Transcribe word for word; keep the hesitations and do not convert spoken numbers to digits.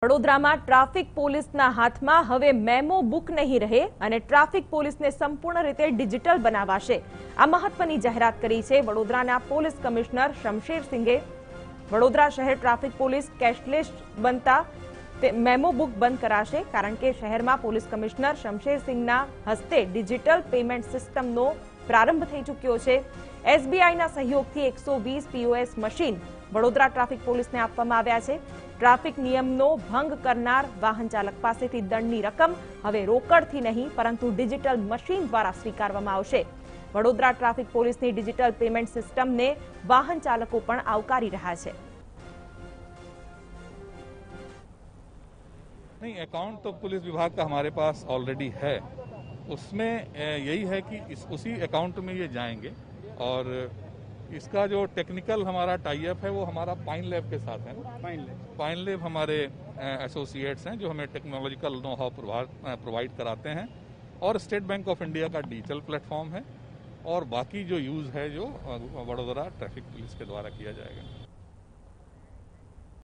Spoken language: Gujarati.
વડોદરામાં ટ્રાફિક પોલીસના હાથમાં હવે મેમો બુક નહીં રહે અને ટ્રાફિક પોલીસને સંપૂર્ણ રીતે ડિજિટલ બનાવાશે। આ મહત્વની જાહેરાત કરી છે વડોદરાના પોલીસ કમિશનર શમશેરસિંઘે। વડોદરા શહેર ટ્રાફિક પોલીસ કેશલેસ બનતા મેમો બુક બંધ કરાશે, કારણ કે શહેરમાં પોલીસ કમિશનર શમશેરસિંઘના હસ્તે ડિજિટલ પેમેન્ટ સિસ્ટમનો પ્રારંભ થઈ ચૂક્યો છે। એસબીઆઈના સહયોગથી એકસો વીસ પીઓએસ મશીન વડોદરા ટ્રાફિક પોલીસને આપવામાં આવ્યા છે। ટ્રાફિક નિયમનો ભંગ કરનાર વાહન ચાલક પાસેથી દંડની રકમ હવે રોકડથી નહીં પરંતુ ડિજિટલ મશીન દ્વારા સ્વીકારવામાં આવશે। વડોદરા ટ્રાફિક પોલીસની ડિજિટલ પેમેન્ટ સિસ્ટમને વાહન ચાલકો પણ આવકારી રહ્યા છે। नहीं, अकाउंट तो पुलिस विभाग का हमारे पास ऑलरेडी है। उसमें यही है कि इस उसी अकाउंट में ये जाएंगे और इसका जो टेक्निकल हमारा टाई अप है वो हमारा पाइन लैब के साथ है। पाइन लैब पाइन लैब हमारे एसोसिएट्स हैं जो हमें टेक्नोलॉजिकल नो हाउ प्रोवाइड कराते हैं और स्टेट बैंक ऑफ इंडिया का डिजिटल प्लेटफॉर्म है और बाकी जो यूज़ है जो वडोदरा ट्रैफिक पुलिस के द्वारा किया जाएगा।